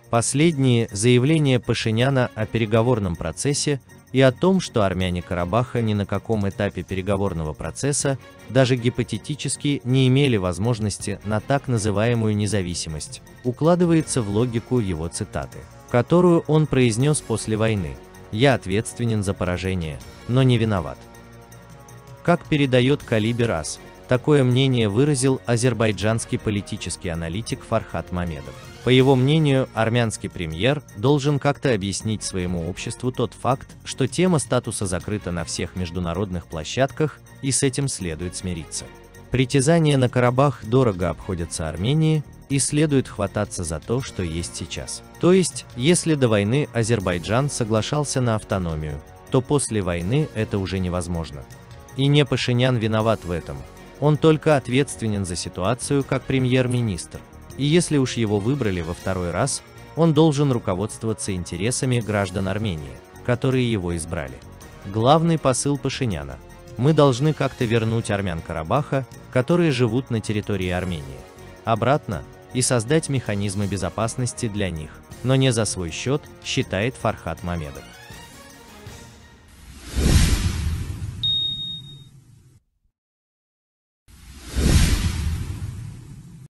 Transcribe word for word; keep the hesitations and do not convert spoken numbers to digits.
Последние заявления Пашиняна о переговорном процессе и о том, что армяне Карабаха ни на каком этапе переговорного процесса, даже гипотетически, не имели возможности на так называемую независимость, укладывается в логику его цитаты, которую он произнес после войны: «Я ответственен за поражение, но не виноват». Как передает Калибер АС, такое мнение выразил азербайджанский политический аналитик Фархат Мамедов. По его мнению, армянский премьер должен как-то объяснить своему обществу тот факт, что тема статуса закрыта на всех международных площадках, и с этим следует смириться. Притязания на Карабах дорого обходятся Армении, и следует хвататься за то, что есть сейчас. То есть, если до войны Азербайджан соглашался на автономию, то после войны это уже невозможно. И не Пашинян виноват в этом, он только ответственен за ситуацию как премьер-министр. И если уж его выбрали во второй раз, он должен руководствоваться интересами граждан Армении, которые его избрали. Главный посыл Пашиняна: мы должны как-то вернуть армян Карабаха, которые живут на территории Армении, обратно и создать механизмы безопасности для них, но не за свой счет, считает Фархат Мамедов.